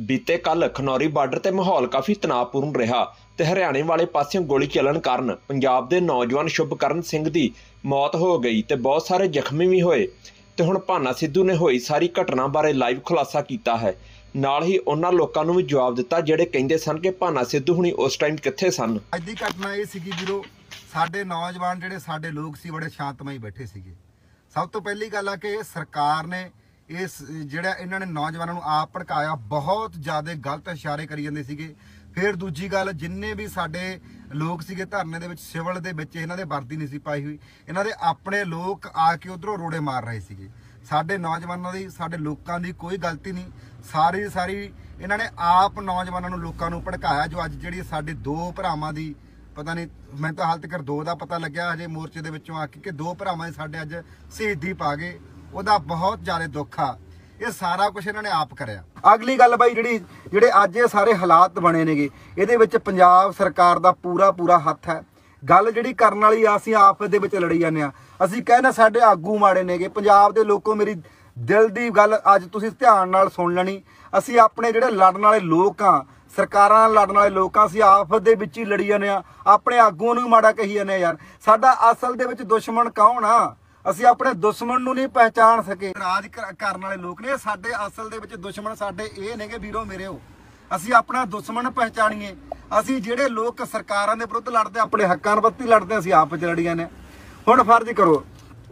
बीते कल खनौरी बार्डर ते माहौल काफ़ी तनावपूर्ण रहा ते हरियाणे वाले पासियों गोली चलन कारण पंजाब दे नौजवान शुभकरण सिंह दी मौत हो गई ते बहुत सारे जख्मी भी होए। ते हुण भाना सिद्धू ने होई सारी घटना बारे लाइव खुलासा कीता है। नाल ही उन्हां लोकां नूं भी जवाब दिता जिहड़े कहिंदे सन कि भाना सिद्धू हुणी उस टाइम कित्थे सन। ਅੱਜ ਦੀ ਘਟਨਾ ਇਹ ਸੀਗੀ ਵੀਰੋ, ਸਾਡੇ ਨੌਜਵਾਨ ਜਿਹੜੇ ਸਾਡੇ ਲੋਕ ਸੀ ਬੜੇ ਸ਼ਾਂਤਮਈ ਬੈਠੇ ਸੀਗੇ। ਸਭ ਤੋਂ ਪਹਿਲੀ ਗੱਲ ਆ ਕਿ ਸਰਕਾਰ ਨੇ ਇਸ ਜਿਹੜਾ ਇਹਨਾਂ ਨੇ ਨੌਜਵਾਨਾਂ ਨੂੰ ਆਪ ਭੜਕਾਇਆ, ਬਹੁਤ ਜ਼ਿਆਦਾ ਗਲਤ ਇਸ਼ਾਰੇ ਕਰੀ ਜਾਂਦੇ ਸੀਗੇ। ਫਿਰ ਦੂਜੀ ਗੱਲ, ਜਿੰਨੇ ਵੀ ਸਾਡੇ ਲੋਕ ਸੀਗੇ ਧਰਨੇ ਦੇ ਵਿੱਚ, ਸਿਵਲ ਦੇ ਵਿੱਚ ਇਹਨਾਂ ਦੇ ਵਰਦੀ ਨਹੀਂ ਸੀ ਪਾਈ ਹੋਈ, ਇਹਨਾਂ ਦੇ ਆਪਣੇ ਲੋਕ ਆ ਕੇ ਉਧਰੋਂ ਰੋੜੇ ਮਾਰ ਰਹੇ ਸੀਗੇ। ਸਾਡੇ ਨੌਜਵਾਨਾਂ ਦੀ, ਸਾਡੇ ਲੋਕਾਂ ਦੀ ਕੋਈ ਗਲਤੀ ਨਹੀਂ, ਸਾਰੀ ਇਹਨਾਂ ਨੇ ਆਪ ਨੌਜਵਾਨਾਂ ਨੂੰ, ਲੋਕਾਂ ਨੂੰ ਭੜਕਾਇਆ। ਜੋ ਅੱਜ ਜਿਹੜੀ ਸਾਡੇ ਦੋ ਭਰਾਵਾਂ ਦੀ, ਪਤਾ ਨਹੀਂ ਮੈਂ ਤਾਂ ਹਾਲ ਤੱਕ ਦੋ ਦਾ ਪਤਾ ਲੱਗਿਆ ਅਜੇ ਮੋਰਚੇ ਦੇ ਵਿੱਚੋਂ ਆ ਕੇ ਕਿ ਦੋ ਭਰਾਵਾਂ ਦੇ ਸਾਡੇ ਅੱਜ ਸ਼ਹੀਦੀ ਪਾ ਗਏ, ਉਹਦਾ ਬਹੁਤ ਜ਼ਿਆਦਾ ਦੁੱਖ ਆ। ਇਹ ਸਾਰਾ ਕੁਝ ਇਹਨਾਂ ਨੇ ਆਪ ਕਰਿਆ। ਅਗਲੀ ਗੱਲ ਬਾਈ, ਜਿਹੜੇ ਅੱਜ ਇਹ ਸਾਰੇ ਹਾਲਾਤ ਬਣੇ ਨੇਗੇ, ਇਹਦੇ ਵਿੱਚ ਪੰਜਾਬ ਸਰਕਾਰ ਦਾ ਪੂਰਾ ਹੱਥ ਹੈ। ਗੱਲ ਜਿਹੜੀ ਕਰਨ ਵਾਲੀ ਆ, ਅਸੀਂ ਆਪਸ ਦੇ ਵਿੱਚ ਲੜੀ ਜਾਂਦੇ ਆ। ਅਸੀਂ ਕਹਿੰਦੇ ਸਾਡੇ ਆਗੂ ਮਾੜੇ ਨੇਗੇ। ਪੰਜਾਬ ਦੇ ਲੋਕੋ, ਮੇਰੀ ਦਿਲ ਦੀ ਗੱਲ ਅੱਜ ਤੁਸੀਂ ਧਿਆਨ ਨਾਲ ਸੁਣ ਲੈਣੀ। ਅਸੀਂ ਆਪਣੇ ਜਿਹੜੇ ਲੜਨ ਵਾਲੇ ਲੋਕ ਆ, ਸਰਕਾਰਾਂ ਨਾਲ ਲੜਨ ਵਾਲੇ ਲੋਕ ਆ, ਅਸੀਂ ਆਪਸ ਦੇ ਵਿੱਚ ਹੀ ਲੜੀ ਜਾਂਦੇ ਆ। ਆਪਣੇ ਆਗੂਆਂ ਨੂੰ ਮਾੜਾ ਕਹੀ ਜਾਂਦੇ ਆ। ਯਾਰ ਸਾਡਾ ਅਸਲ ਦੇ ਵਿੱਚ ਦੁਸ਼ਮਣ ਕੌਣ ਆ? ਅਸੀਂ ਆਪਣੇ ਦੁਸ਼ਮਣ ਨੂੰ ਨਹੀਂ ਪਹਿਚਾਣ ਸਕੇ। ਰਾਜ ਕਰਨ ਵਾਲੇ ਲੋਕ ਨੇ ਸਾਡੇ ਅਸਲ ਦੇ ਵਿੱਚ ਦੁਸ਼ਮਣ ਸਾਡੇ ਇਹ ਨੇਗੇ ਵੀਰੋ ਮੇਰਿਓ। ਅਸੀਂ ਆਪਣਾ ਦੁਸ਼ਮਣ ਪਹਿਚਾਣੀਏ। ਅਸੀਂ ਜਿਹੜੇ ਲੋਕ ਸਰਕਾਰਾਂ ਦੇ ਵਿਰੁੱਧ ਲੜਦੇ, ਆਪਣੇ ਹੱਕਾਂ ਪ੍ਰਤੀ ਲੜਦੇ, ਅਸੀਂ ਆਪ ਵਿੱਚ ਲੜੀਆਂ ਨੇ। ਹੁਣ ਫਰਜ਼ ਕਰੋ,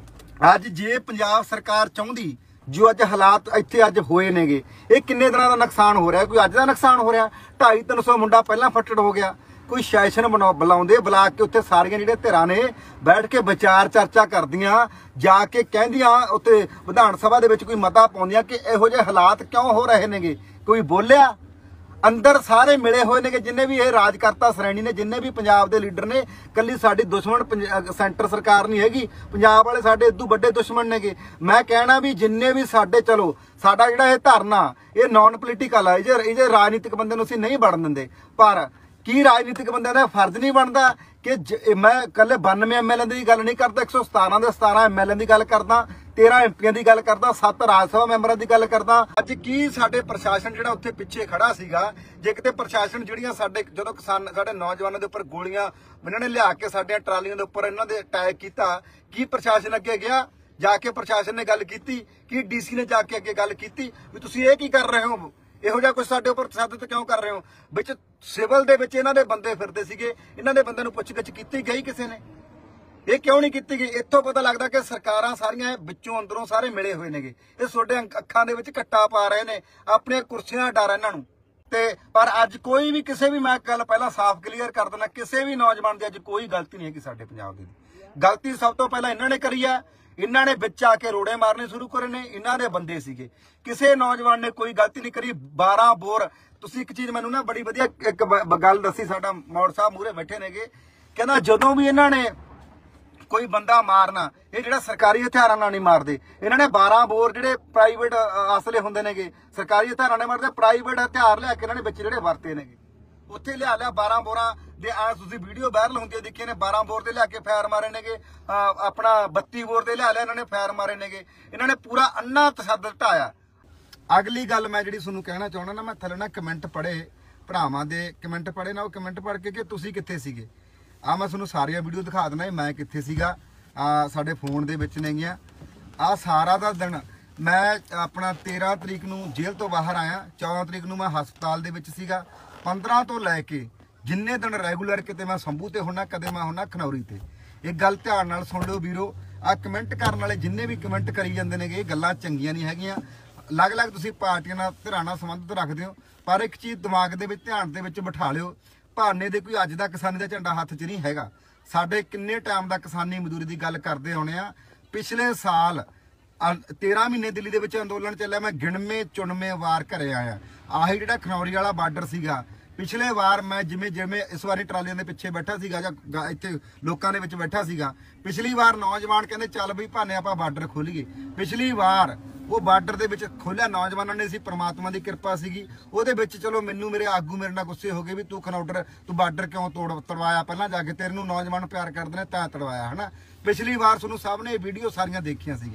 ਅੱਜ ਜੇ ਪੰਜਾਬ ਸਰਕਾਰ ਚਾਹੁੰਦੀ, ਜੋ ਅੱਜ ਹਾਲਾਤ ਇੱਥੇ ਅੱਜ ਹੋਏ ਨੇਗੇ, ਇਹ ਕਿੰਨੇ ਦਿਨਾਂ ਦਾ ਨੁਕਸਾਨ ਹੋ ਰਿਹਾ? ਕੋਈ ਅੱਜ ਦਾ ਨੁਕਸਾਨ ਹੋ ਰਿਹਾ? 250-300 ਮੁੰਡਾ ਪਹਿਲਾਂ ਫੱਟੜ ਹੋ ਗਿਆ। ਕੋਈ ਸੈਸ਼ਨ ਬੁਲਾ ਕੇ ਉੱਥੇ ਸਾਰੀਆਂ ਜਿਹੜੇ ਧਿਰਾਂ ਨੇ ਬੈਠ ਕੇ ਵਿਚਾਰ ਚਰਚਾ ਕਰਦੀਆਂ, ਜਾ ਕੇ ਕਹਿੰਦੀਆਂ, ਉੱਥੇ ਵਿਧਾਨ ਸਭਾ ਦੇ ਵਿੱਚ ਕੋਈ ਮਤਾ ਪਾਉਂਦੀਆਂ ਕਿ ਇਹੋ ਜਿਹੇ ਹਾਲਾਤ ਕਿਉਂ ਹੋ ਰਹੇ ਨੇਗੇ। ਕੋਈ ਬੋਲਿਆ? ਅੰਦਰ ਸਾਰੇ ਮਿਲੇ ਹੋਏ ਨੇਗੇ, ਜਿੰਨੇ ਵੀ ਇਹ ਰਾਜਕਰਤਾ ਸ਼੍ਰੇਣੀ ਨੇ, ਜਿੰਨੇ ਵੀ ਪੰਜਾਬ ਦੇ ਲੀਡਰ ਨੇ। ਕੱਲੀ ਸਾਡੀ ਦੁਸ਼ਮਣ ਸੈਂਟਰ ਸਰਕਾਰ ਨਹੀਂ ਹੈਗੀ, ਪੰਜਾਬ ਵਾਲੇ ਸਾਡੇ ਇਦੋਂ ਵੱਡੇ ਦੁਸ਼ਮਣ ਨੇਗੇ। ਮੈਂ ਕਹਿਣਾ ਵੀ ਜਿੰਨੇ ਵੀ ਸਾਡੇ, ਚਲੋ ਸਾਡਾ ਜਿਹੜਾ ਇਹ ਧਰਨਾ, ਇਹ ਨਾਨ ਪੋਲੀਟੀਕਲ ਆ, ਇਹ ਰਾਜਨੀਤਿਕ ਬੰਦੇ ਨੂੰ ਅਸੀਂ ਨਹੀਂ ਵੜਨ ਦਿੰਦੇ। ਪਰ ਕੀ ਰਾਜਨੀਤਿਕ ਬੰਦਿਆਂ ਦਾ ਫਰਜ਼ ਨਹੀਂ ਬਣਦਾ ਕਿ ਮੈਂ ਕੱਲੇ 92 ਐਮਐਲਏ ਦੀ ਗੱਲ ਨਹੀਂ ਕਰਦਾ, 117 ਦੇ 17 ਐਮਐਲਏ ਦੀ ਗੱਲ ਕਰਦਾ, 13 ਐਮਪੀਆਂ ਦੀ ਗੱਲ ਕਰਦਾ, 7 ਰਾਜ ਸਭਾ ਮੈਂਬਰਾਂ ਦੀ ਗੱਲ ਕਰਦਾ। ਅੱਜ ਕੀ ਸਾਡੇ ਪ੍ਰਸ਼ਾਸਨ ਜਿਹੜਾ ਉੱਥੇ ਪਿੱਛੇ ਖੜਾ ਸੀਗਾ, ਜੇ ਕਿਤੇ ਪ੍ਰਸ਼ਾਸਨ ਜਿਹੜੀਆਂ ਸਾਡੇ, ਜਦੋਂ ਸਾਡੇ ਨੌਜਵਾਨਾਂ ਦੇ ਉੱਪਰ ਗੋਲੀਆਂ ਇਹਨਾਂ ਨੇ ਲਿਆ ਕੇ ਸਾਡੀਆਂ ਟਰਾਲੀਆਂ ਦੇ ਉੱਪਰ ਇਹਨਾਂ ਦੇ ਅਟੈਕ ਕੀਤਾ, ਕੀ ਪ੍ਰਸ਼ਾਸਨ ਅੱਗੇ ਗਿਆ? ਜਾ ਕੇ ਪ੍ਰਸ਼ਾਸਨ ਨੇ ਗੱਲ ਕੀਤੀ? ਕੀ ਡੀਸੀ ਨੇ ਜਾ ਕੇ ਅੱਗੇ ਗੱਲ ਕੀਤੀ ਵੀ ਤੁਸੀਂ ਇਹ ਕੀ ਕਰ ਰਹੇ ਹੋ? ਇਹੋ ਜਿਹਾ ਕੁਝ ਸਾਡੇ ਉੱਪਰ ਤਸ਼ੱਦਦ ਕਿਉਂ ਕਰ ਰਹੇ ਹੋ? ਵਿੱਚ ਸਿਵਲ ਦੇ ਵਿੱਚ ਇਹਨਾਂ ਦੇ ਬੰਦੇ ਫਿਰਦੇ ਸੀਗੇ, ਇਹਨਾਂ ਦੇ ਬੰਦੇ ਨੂੰ ਪੁੱਛਗਿੱਛ ਕੀਤੀ ਗਈ ਕਿਸੇ ਨੇ? ਇਹ ਕਿਉਂ ਨਹੀਂ ਕੀਤੀ ਗਈ? ਇੱਥੋਂ ਪਤਾ ਲੱਗਦਾ ਕਿ ਸਰਕਾਰਾਂ ਸਾਰੀਆਂ ਵਿੱਚੋਂ ਅੰਦਰੋਂ ਸਾਰੇ ਮਿਲੇ ਹੋਏ ਨੇਗੇ। ਇਹ ਤੁਹਾਡੇ ਅੱਖਾਂ ਦੇ ਵਿੱਚ ਘੱਟਾ ਪਾ ਰਹੇ ਨੇ, ਆਪਣੀਆਂ ਕੁਰਸੀਆਂ ਦਾ ਡਰ ਇਹਨਾਂ ਨੂੰ। ਤੇ ਪਰ ਅੱਜ ਕੋਈ ਵੀ ਕਿਸੇ ਵੀ, ਮੈਂ ਗੱਲ ਪਹਿਲਾਂ ਸਾਫ਼ ਕਲੀਅਰ ਕਰ ਦਿੰਦਾ, ਕਿਸੇ ਵੀ ਨੌਜਵਾਨ ਦੀ ਅੱਜ ਕੋਈ ਗਲਤੀ ਨਹੀਂ ਹੈਗੀ ਸਾਡੇ ਪੰਜਾਬ ਦੀ। ਗਲਤੀ ਸਭ ਤੋਂ ਪਹਿਲਾਂ ਇਹਨਾਂ ਨੇ ਕਰੀ ਆ। ਇਹਨਾਂ ਨੇ ਵਿੱਚ ਆ ਕੇ ਰੋੜੇ ਮਾਰਨੇ ਸ਼ੁਰੂ ਕਰੇ ਨੇ, ਇਹਨਾਂ ਦੇ ਬੰਦੇ ਸੀਗੇ। ਕਿਸੇ ਨੌਜਵਾਨ ਨੇ ਕੋਈ ਗਲਤੀ ਨਹੀਂ ਕਰੀ। 12 ਬੋਰ, ਤੁਸੀਂ ਇੱਕ ਚੀਜ਼ ਮੈਨੂੰ ਨਾ ਬੜੀ ਵਧੀਆ ਇੱਕ ਗੱਲ ਦੱਸੀ, ਸਾਡਾ ਮੌੜ ਸਾਹਿਬ ਮੂਹਰੇ ਬੈਠੇ ਨੇਗੇ, ਕਹਿੰਦਾ ਜਦੋਂ ਵੀ ਇਹਨਾਂ ਨੇ ਕੋਈ ਬੰਦਾ ਮਾਰਨਾ, ਇਹ ਜਿਹੜਾ ਸਰਕਾਰੀ ਹਥਿਆਰਾਂ ਨਾਲ ਨਹੀਂ ਮਾਰਦੇ, ਇਹਨਾਂ ਨੇ 12 ਬੋਰ ਜਿਹੜੇ ਪ੍ਰਾਈਵੇਟ ਅਸਲੇ ਹੁੰਦੇ ਨੇਗੇ, ਸਰਕਾਰੀ ਹਥਿਆਰਾਂ ਨਾਲ ਮਾਰਦੇ, ਪ੍ਰਾਈਵੇਟ ਹਥਿਆਰ ਲਿਆ ਕੇ ਇਹਨਾਂ ਨੇ ਵਿੱਚ ਜਿਹੜੇ ਵਰਤੇ ਨੇਗੇ, ਉੱਥੇ ਲਿਆ 12 ਬੋਰਾਂ ਦੇ ਆ। ਤੁਸੀਂ ਵੀਡੀਓ ਵਾਇਰਲ ਹੁੰਦੀ ਦੇਖੀ ਨੇ, 12 ਬੋਰ ਦੇ ਲਿਆ ਕੇ ਫਾਇਰ ਮਾਰੇ ਨੇਗੇ। ਆਪਣਾ 32 ਬੋਰ ਦੇ ਲਿਆ ਇਹਨਾਂ ਨੇ ਫਾਇਰ ਮਾਰੇ ਨੇਗੇ। ਇਹਨਾਂ ਨੇ ਪੂਰਾ ਅੰਨਾ ਤਸ਼ੱਦਦ ਢਾਇਆ। ਅਗਲੀ ਗੱਲ ਮੈਂ ਜਿਹੜੀ ਤੁਹਾਨੂੰ ਕਹਿਣਾ ਚਾਹੁੰਦਾ ਨਾ, ਮੈਂ ਥੱਲੇ ਨਾ ਕਮੈਂਟ ਪੜ੍ਹੇ, ਭਰਾਵਾਂ ਦੇ ਕਮੈਂਟ ਪੜ੍ਹੇ ਨਾ, ਉਹ ਕਮੈਂਟ ਪੜ੍ਹ ਕੇ ਕਿ ਤੁਸੀਂ ਕਿੱਥੇ ਸੀਗੇ। ਮੈਂ ਤੁਹਾਨੂੰ ਸਾਰੀਆਂ ਵੀਡੀਓ ਦਿਖਾ ਦੇਣਾ ਮੈਂ ਕਿੱਥੇ ਸੀਗਾ। ਸਾਡੇ ਫੋਨ ਦੇ ਵਿੱਚ ਨੇਗੀਆਂ। ਸਾਰਾ ਦਾ ਦਿਨ ਮੈਂ ਆਪਣਾ 13 ਤਰੀਕ ਨੂੰ ਜੇਲ੍ਹ ਤੋਂ ਬਾਹਰ ਆਇਆ, 14 ਤਰੀਕ ਨੂੰ ਮੈਂ ਹਸਪਤਾਲ ਦੇ ਵਿੱਚ ਸੀਗਾ, 15 ਤੋਂ ਲੈ ਕੇ ਜਿੰਨੇ ਦਿਨ ਰੈਗੂਲਰ ਕਿਤੇ ਮੈਂ ਸੰਭੂ ਤੇ ਹੁੰਨਾ, ਕਦੇ ਮੈਂ ਹੁੰਨਾ ਖਨੌਰੀ ਤੇ। ਇਹ ਗੱਲ ਧਿਆਨ ਨਾਲ ਸੁਣ ਲਿਓ ਵੀਰੋ। ਕਮੈਂਟ ਕਰਨ ਵਾਲੇ ਜਿੰਨੇ ਵੀ ਕਮੈਂਟ ਕਰੀ ਜਾਂਦੇ ਨੇਗੇ, ਇਹ ਗੱਲਾਂ ਚੰਗੀਆਂ ਨਹੀਂ ਹੈਗੀਆਂ। ਅਲੱਗ-ਅਲੱਗ ਤੁਸੀਂ ਪਾਰਟੀਆਂ ਨਾਲ, ਧਿਰਾਂ ਨਾਲ ਸੰਬੰਧਿਤ ਰੱਖਦੇ ਹੋ, ਪਰ ਇੱਕ ਚੀਜ਼ ਦਿਮਾਗ ਦੇ ਵਿੱਚ, ਧਿਆਨ ਦੇ ਵਿੱਚ ਬਿਠਾ ਲਿਓ, ਭਾਨੇ ਦੇ ਕੋਈ ਅੱਜ ਦਾ ਕਿਸਾਨੀ ਦਾ ਝੰਡਾ ਹੱਥ 'ਚ ਨਹੀਂ ਹੈਗਾ। ਸਾਡੇ ਕਿੰਨੇ ਟਾਈਮ ਦਾ ਕਿਸਾਨੀ ਮਜ਼ਦੂਰੀ ਦੀ ਗੱਲ ਕਰਦੇ ਆਉਣੇ ਆ। ਪਿਛਲੇ ਸਾਲ 13 ਮਹੀਨੇ ਦਿੱਲੀ ਦੇ ਵਿੱਚ ਅੰਦੋਲਨ ਚੱਲਿਆ, ਮੈਂ ਗਿਣਵੇਂ ਚੁਣਵੇਂ ਵਾਰ ਘਰੇ ਆਇਆ। ਆਹੀ ਜਿਹੜਾ ਖਨੌਰੀ ਵਾਲਾ ਬਾਰਡਰ ਸੀਗਾ, ਪਿਛਲੇ ਵਾਰ ਮੈਂ ਜਿਵੇਂ ਇਸ ਵਾਰੀ ਟਰਾਲੀਆਂ ਦੇ ਪਿੱਛੇ ਬੈਠਾ ਸੀਗਾ ਜਾਂ ਇੱਥੇ ਲੋਕਾਂ ਦੇ ਵਿੱਚ ਬੈਠਾ ਸੀਗਾ, ਪਿਛਲੀ ਵਾਰ ਨੌਜਵਾਨ ਕਹਿੰਦੇ ਚੱਲ ਬਈ ਭਾਨੇ ਆਪਾਂ ਬਾਰਡਰ ਖੋਲੀਏ। ਪਿਛਲੀ ਵਾਰ ਉਹ ਬਾਰਡਰ ਦੇ ਵਿੱਚ ਖੋਲਿਆ ਨੌਜਵਾਨਾਂ ਨੇ ਸੀ, ਪ੍ਰਮਾਤਮਾ ਦੀ ਕਿਰਪਾ ਸੀਗੀ ਉਹਦੇ ਵਿੱਚ। ਚਲੋ ਮੈਨੂੰ ਮੇਰੇ ਆਗੂ ਮੇਰੇ ਨਾਲ ਗੁੱਸੇ ਹੋ ਗਏ ਵੀ ਤੂੰ ਖਨੌਰ, ਤੂੰ ਬਾਰਡਰ ਕਿਉਂ ਤੜਵਾਇਆ? ਪਹਿਲਾਂ ਜਾ ਕੇ ਤੇਰੇ ਨੂੰ ਨੌਜਵਾਨ ਪਿਆਰ ਕਰਦੇ ਨੇ ਤਾਂ ਤੜਵਾਇਆ, ਹਨਾ। ਪਿਛਲੀ ਵਾਰ ਤੁਹਾਨੂੰ ਸਭ ਨੇ ਵੀਡੀਓ ਸਾਰੀਆਂ ਦੇਖੀਆਂ ਸੀਗੀਆਂ।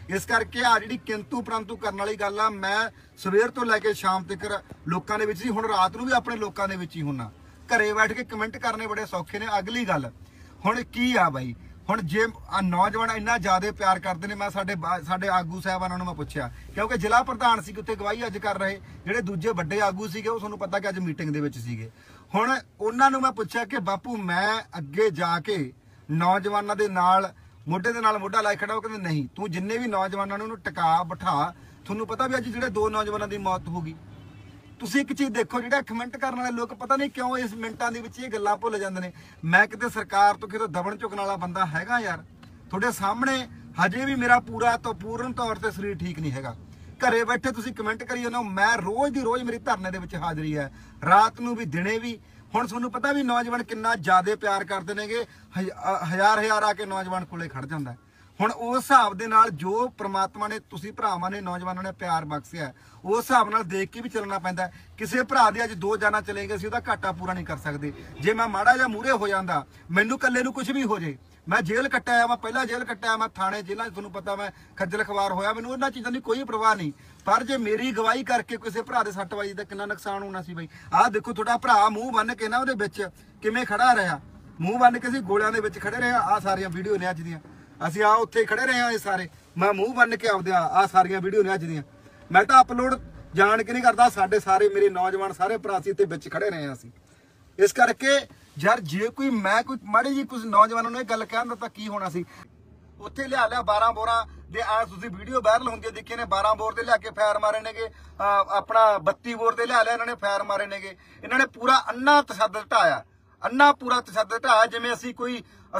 ਇਸ ਕਰਕੇ ਆ ਜਿਹੜੀ ਕਿੰਤੂ ਪਰੰਤੂ ਕਰਨ ਵਾਲੀ ਗੱਲ ਆ, ਮੈਂ ਸਵੇਰ ਤੋਂ ਲੈ ਕੇ ਸ਼ਾਮ ਤੱਕ ਲੋਕਾਂ ਦੇ ਵਿੱਚ ਹੀ, ਹੁਣ ਰਾਤ ਨੂੰ ਵੀ ਆਪਣੇ ਲੋਕਾਂ ਦੇ ਵਿੱਚ ਹੀ ਹੁੰਨਾ। ਘਰੇ ਬੈਠ ਕੇ ਕਮੈਂਟ ਕਰਨੇ ਬੜੇ ਸੌਖੇ ਨੇ। ਅਗਲੀ ਗੱਲ ਹੁਣ ਕੀ ਆ ਬਾਈ, ਹੁਣ ਜੇ ਨੌਜਵਾਨ ਇੰਨਾ ਜ਼ਿਆਦਾ ਪਿਆਰ ਕਰਦੇ ਨੇ, ਮੈਂ ਸਾਡੇ ਆਗੂ ਸਾਹਿਬਾਨਾਂ ਨੂੰ ਮੈਂ ਪੁੱਛਿਆ, ਕਿਉਂਕਿ ਜ਼ਿਲ੍ਹਾ ਪ੍ਰਧਾਨ ਸੀ ਉੱਥੇ ਗਵਾਹੀ ਅੱਜ ਕਰ ਰਹੇ, ਜਿਹੜੇ ਦੂਜੇ ਵੱਡੇ ਆਗੂ ਸੀਗੇ ਉਹ ਤੁਹਾਨੂੰ ਪਤਾ ਕਿ ਅੱਜ ਮੀਟਿੰਗ ਦੇ ਵਿੱਚ ਸੀਗੇ। ਹੁਣ ਉਹਨਾਂ ਨੂੰ ਮੈਂ ਪੁੱਛਿਆ ਕਿ ਬਾਪੂ ਮੈਂ ਅੱਗੇ ਜਾ ਕੇ ਨੌਜਵਾਨਾਂ ਦੇ ਨਾਲ ਮੋਢੇ ਦੇ ਨਾਲ ਮੋਢਾ ਲਾਇ ਖੜਾ। ਉਹ ਕਹਿੰਦੇ ਨਹੀਂ, ਤੂੰ ਜਿੰਨੇ ਵੀ ਨੌਜਵਾਨਾਂ ਨੂੰ ਟਿਕਾ ਬਿਠਾ। ਤੁਹਾਨੂੰ ਪਤਾ ਵੀ ਅੱਜ ਜਿਹੜੇ 2 ਨੌਜਵਾਨਾਂ ਦੀ ਮੌਤ ਹੋ ਗਈ। ਤੁਸੀਂ ਇੱਕ ਚੀਜ਼ ਦੇਖੋ, ਜਿਹੜਾ ਕਮੈਂਟ ਕਰਨ ਵਾਲੇ ਲੋਕ ਪਤਾ ਨਹੀਂ ਕਿਉਂ ਇਸ ਮਿੰਟਾਂ ਦੇ ਵਿੱਚ ਇਹ ਗੱਲਾਂ ਭੁੱਲ ਜਾਂਦੇ ਨੇ। ਮੈਂ ਕਿਤੇ ਸਰਕਾਰ ਤੋਂ ਕਿਤੇ ਦਬਣ ਝੁਕਣ ਵਾਲਾ ਬੰਦਾ ਹੈਗਾ ਯਾਰ? ਤੁਹਾਡੇ ਸਾਹਮਣੇ ਹਜੇ ਵੀ ਮੇਰਾ ਪੂਰਨ ਤੌਰ ਤੇ ਸਰੀਰ ਠੀਕ ਨਹੀਂ ਹੈਗਾ। ਘਰੇ ਬੈਠੇ ਤੁਸੀਂ ਕਮੈਂਟ ਕਰੀ ਜਾਂਦੇ ਹੋ। ਮੈਂ ਰੋਜ਼ ਦੀ ਰੋਜ਼ ਮੇਰੀ ਧਰਨੇ ਦੇ ਵਿੱਚ ਹਾਜ਼ਰੀ ਹੈ, ਰਾਤ ਨੂੰ ਵੀ ਦਿਨੇ ਵੀ। ਹੁਣ ਤੁਹਾਨੂੰ ਪਤਾ ਵੀ ਨੌਜਵਾਨ ਕਿੰਨਾ ਜ਼ਿਆਦਾ ਪਿਆਰ ਕਰਦੇ ਨੇਗੇ। ਹਜ਼ਾਰ ਆ ਕੇ ਨੌਜਵਾਨ ਕੋਲੇ ਖੜ ਜਾਂਦਾ। ਹੁਣ ਉਸ ਹਿਸਾਬ ਦੇ ਨਾਲ ਜੋ ਪ੍ਰਮਾਤਮਾ ਨੇ, ਤੁਸੀਂ ਭਰਾਵਾਂ ਨੇ, ਨੌਜਵਾਨਾਂ ਨੇ ਪਿਆਰ ਬਖਸ਼ਿਆ, ਉਸ ਹਿਸਾਬ ਨਾਲ ਦੇਖ ਕੇ ਵੀ ਚੱਲਣਾ ਪੈਂਦਾ। ਕਿਸੇ ਭਰਾ ਦੇ ਅੱਜ 2 ਜਾਨਾਂ ਚਲੇ ਗਏ ਸੀ, ਉਹਦਾ ਘਾਟਾ ਪੂਰਾ ਨਹੀਂ ਕਰ ਸਕਦੇ। ਜੇ ਮੈਂ ਮਾੜਾ ਜਿਹਾ ਮੂਹਰੇ ਹੋ ਜਾਂਦਾ, ਮੈਨੂੰ ਇਕੱਲੇ ਨੂੰ ਕੁਝ ਵੀ ਹੋ ਜੇ, ਮੈਂ ਜੇਲ੍ਹ ਕੱਟਿਆ, ਮੈਂ ਪਹਿਲਾਂ ਜੇਲ੍ਹ ਕੱਟਿਆ, ਮੈਂ ਥਾਣੇ ਜੇਲ੍ਹਾਂ 'ਚ ਤੁਹਾਨੂੰ ਪਤਾ ਮੈਂ ਖੱਜਲ ਖਵਾਰ ਹੋਇਆ, ਮੈਨੂੰ ਉਹਨਾਂ ਚੀਜ਼ਾਂ ਦੀ ਕੋਈ ਪਰਵਾਹ ਨਹੀਂ। ਪਰ ਜੇ ਮੇਰੀ ਗਵਾਹੀ ਕਰਕੇ ਕਿਸੇ ਭਰਾ ਦੇ ਸੱਟ ਵੱਜੀ ਤਾਂ ਕਿੰਨਾ ਨੁਕਸਾਨ ਹੋਣਾ ਸੀ ਬਾਈ। ਆਹ ਦੇਖੋ ਤੁਹਾਡਾ ਭਰਾ ਮੂੰਹ ਬੰਨ ਕੇ ਨਾ ਉਹਦੇ ਵਿੱਚ ਕਿਵੇਂ ਖੜਾ ਰਿਹਾ, ਮੂੰਹ ਬੰਨ ਕੇ ਅਸੀਂ ਗੋਲਿਆਂ ਦੇ ਵਿੱਚ ਖੜੇ ਰਹੇ। ਆਹ ਸਾਰੀਆਂ ਵੀਡੀਓ ਨੇ ਅੱਜ ਦੀਆਂ, ਅਸੀਂ ਆ ਉੱਥੇ ਖੜੇ ਰਹੇ ਹਾਂ ਇਹ ਸਾਰੇ, ਮੈਂ ਮੂੰਹ ਬੰਨ ਕੇ ਆਪਦੇ ਆਹ ਸਾਰੀਆਂ ਵੀਡੀਓ ਨੇ ਅੱਜ ਦੀਆਂ। ਮੈਂ ਤਾਂ ਅਪਲੋਡ ਜਾਣ ਕੇ ਨਹੀਂ ਕਰਦਾ, ਸਾਡੇ ਸਾਰੇ ਮੇਰੇ ਨੌਜਵਾਨ ਸਾਰੇ ਭਰਾ ਸੀ ਤੇ ਵਿੱਚ ਖੜੇ ਰਹੇ ਹਾਂ ਅਸੀਂ। ਇਸ ਕਰਕੇ ਯਾਰ ਜੇ ਕੋਈ ਮਾੜੀ ਜੀ ਕੁਝ ਨੌਜਵਾਨਾਂ ਨੂੰ ਇਹ ਗੱਲ ਕਹਿਣ ਤਾਂ ਕੀ ਹੋਣਾ ਸੀ। ਉੱਥੇ ਲਿਆ 12 ਬੋਰਾਂ ਦੇ ਆ, ਤੁਸੀਂ ਵੀਡੀਓ ਵਾਇਰਲ ਹੁੰਦੀ ਦੇਖੇ ਨੇ, 12 ਬੋਰ ਦੇ ਲਿਆ ਕੇ ਫਾਇਰ ਮਾਰੇ ਨੇਗੇ। ਆਪਣਾ 32 ਬੋਰ ਦੇ ਲਿਆ ਇਹਨਾਂ ਨੇ ਫਾਇਰ ਮਾਰੇ ਨੇਗੇ। ਇਹਨਾਂ ਨੇ ਪੂਰਾ ਅੰਨਾ ਤਸ਼ੱਦਦ ਢਾਇਆ, ਅੰਨਾ ਪੂਰਾ ਤਸ਼ੱਦਦ ਢਾਇਆ, ਜਿਵੇਂ ਅਸੀਂ ਕੋਈ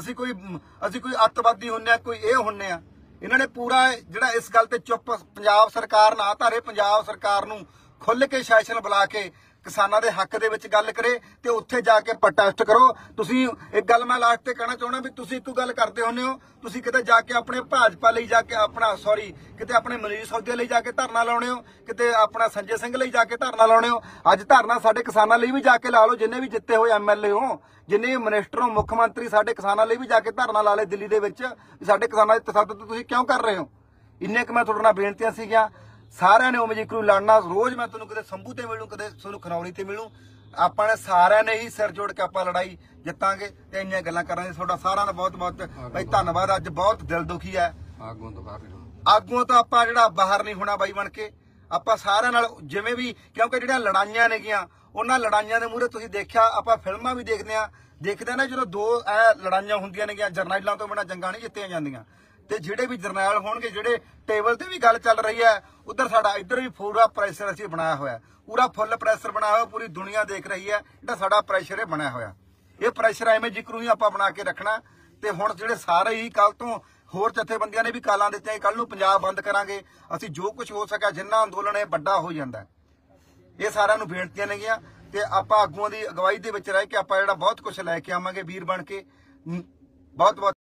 ਅੱਤਵਾਦੀ ਹੁੰਨੇ ਆ, ਕੋਈ ਇਹ ਹੁੰਨੇ ਆ। ਇਹਨਾਂ ਨੇ ਪੂਰਾ ਜਿਹੜਾ ਇਸ ਗੱਲ ਤੇ ਚੁੱਪ, ਪੰਜਾਬ ਸਰਕਾਰ ਨਾ ਧਾਰੇ, ਪੰਜਾਬ ਸਰਕਾਰ ਨੂੰ ਖੁੱਲ ਕੇ ਸੈਸ਼ਨ ਬੁਲਾ ਕੇ ਕਿਸਾਨਾਂ ਦੇ ਹੱਕ ਦੇ ਵਿੱਚ ਗੱਲ ਕਰੇ ਤੇ ਉੱਥੇ ਜਾ ਕੇ ਪ੍ਰੋਟੈਸਟ ਕਰੋ। ਤੁਸੀਂ ਇੱਕ ਗੱਲ ਮੈਂ ਲਾਸਟ ਤੇ ਕਹਿਣਾ ਚਾਹੁੰਦਾ ਵੀ ਤੁਸੀਂ ਇੱਕ ਗੱਲ ਕਰਦੇ ਹੁੰਦੇ ਹੋ, ਤੁਸੀਂ ਕਿਤੇ ਜਾ ਕੇ ਆਪਣੇ ਭਾਜਪਾ ਲਈ ਜਾ ਕੇ ਕਿਤੇ ਆਪਣੇ ਮਨੀਸ਼ ਸੌਦੇ ਲਈ ਜਾ ਕੇ ਧਰਨਾ ਲਾਉਣੇ ਹੋ, ਕਿਤੇ ਆਪਣਾ ਸੰਜੇ ਸਿੰਘ ਲਈ ਜਾ ਕੇ ਧਰਨਾ ਲਾਉਣੇ ਹੋ। ਅੱਜ ਧਰਨਾ ਸਾਡੇ ਕਿਸਾਨਾਂ ਲਈ ਵੀ ਜਾ ਕੇ ਲਾ ਲਓ, ਜਿੰਨੇ ਵੀ ਜਿੱਤੇ ਹੋਏ ਐਮਐਲਏ ਹੋ, ਜਿੰਨੇ ਵੀ ਮਿਨਿਸਟਰ ਹੋ, ਮੁੱਖ ਮੰਤਰੀ, ਸਾਡੇ ਕਿਸਾਨਾਂ ਲਈ ਵੀ ਜਾ ਕੇ ਧਰਨਾ ਲਾ ਲੈ ਦਿੱਲੀ ਦੇ ਵਿੱਚ। ਸਾਡੇ ਕਿਸਾਨਾਂ ਦੇ ਤਸ਼ੱਦਦ ਤੁਸੀਂ ਕਿਉਂ ਕਰ ਰਹੇ ਹੋ? ਇੰਨੇ ਕੁ ਮੈਂ ਤੁਹਾਡੇ ਨਾਲ ਬੇਨਤੀਆਂ ਸੀਗੀਆਂ। ਸਾਰਿਆਂ ਨੇ ਉਵੇਂ ਜਿਕਰੂ ਲੜਨਾ। ਰੋਜ਼ ਮੈਂ ਤੁਹਾਨੂੰ ਕਿਤੇ ਸੰਭੂ ਤੇ ਮਿਲੂ, ਕਦੇ ਤੁਹਾਨੂੰ ਖਨੌਰੀ ਤੇ ਮਿਲੂ। ਆਪਾਂ ਨੇ ਸਾਰਿਆਂ ਨੇ ਹੀ ਸਿਰ ਜੋੜ ਕੇ ਆਪਾਂ ਲੜਾਈ ਜਿੱਤਾਂਗੇ ਤੇ ਇੰਨੀਆਂ ਗੱਲਾਂ ਕਰਾਂਗੇ। ਤੁਹਾਡਾ ਸਾਰਿਆਂ ਦਾ ਬਹੁਤ ਬਾਈ ਧੰਨਵਾਦ। ਅੱਜ ਬਹੁਤ ਦਿਲ ਦੁਖੀ ਹੈ। ਆਗੂਆਂ ਤੋਂ ਆਪਾਂ ਜਿਹੜਾ ਬਾਹਰ ਨਹੀਂ ਹੋਣਾ ਬਾਈ ਬਣ ਕੇ। ਆਪਾਂ ਸਾਰਿਆਂ ਨਾਲ ਜਿਵੇਂ ਵੀ, ਕਿਉਂਕਿ ਜਿਹੜੀਆਂ ਲੜਾਈਆਂ ਨੇਗੀਆਂ, ਉਹਨਾਂ ਲੜਾਈਆਂ ਦੇ ਮੂਹਰੇ ਤੁਸੀਂ ਦੇਖਿਆ, ਆਪਾਂ ਫਿਲਮਾਂ ਵੀ ਦੇਖਦੇ ਆ ਨਾ, ਜਦੋਂ 2 ਲੜਾਈਆਂ ਹੁੰਦੀਆਂ ਨੇਗੀਆਂ, ਜਰਨੈਲਾਂ ਤੋਂ ਬਿਨਾਂ ਜੰਗਾਂ ਨਹੀਂ ਜਿੱਤੀਆਂ ਜਾਂਦੀਆਂ। ਤੇ ਜਿਹੜੇ ਵੀ ਜਰਨੈਲ ਹੋਣਗੇ, ਜਿਹੜੇ ਟੇਬਲ ਤੇ ਵੀ ਗੱਲ ਚੱਲ ਰਹੀ ਹੈ, ਉਧਰ ਸਾਡਾ ਇੱਧਰ ਵੀ ਪੂਰਾ ਪ੍ਰੈਸ਼ਰ ਅਸੀਂ ਬਣਾਇਆ ਹੋਇਆ, ਪੂਰਾ ਫੁੱਲ ਪ੍ਰੈਸ਼ਰ ਬਣਾਇਆ ਹੋਇਆ। ਪੂਰੀ ਦੁਨੀਆ ਦੇਖ ਰਹੀ ਹੈ ਜਿਹੜਾ ਸਾਡਾ ਪ੍ਰੈਸ਼ਰ ਇਹ ਬਣਿਆ ਹੋਇਆ। ਇਹ ਪ੍ਰੈਸ਼ਰ ਐਵੇਂ ਜਿਕਰੂ ਹੀ ਆਪਾਂ ਬਣਾ ਕੇ ਰੱਖਣਾ। ਤੇ ਹੁਣ ਜਿਹੜੇ ਸਾਰੇ ਹੀ ਕੱਲ ਤੋਂ ਹੋਰ ਜਥੇਬੰਦੀਆਂ ਨੇ ਵੀ ਕਾਲਾਂ ਦਿੱਤੀਆਂ, ਕੱਲ ਨੂੰ ਪੰਜਾਬ ਬੰਦ ਕਰਾਂਗੇ ਅਸੀਂ, ਜੋ ਕੁਝ ਹੋ ਸਕਿਆ, ਜਿੰਨਾ ਅੰਦੋਲਨ ਇਹ ਵੱਡਾ ਹੋ ਜਾਂਦਾ। ਇਹ ਸਾਰਿਆਂ ਨੂੰ ਬੇਨਤੀਆਂ ਨੇਗੀਆਂ ਤੇ ਆਪਾਂ ਆਗੂਆਂ ਦੀ ਅਗਵਾਈ ਦੇ ਵਿੱਚ ਰਹਿ ਕੇ ਆਪਾਂ ਜਿਹੜਾ ਬਹੁਤ ਕੁਝ ਲੈ ਕੇ ਆਵਾਂਗੇ ਵੀਰ ਬਣ ਕੇ। ਬਹੁਤ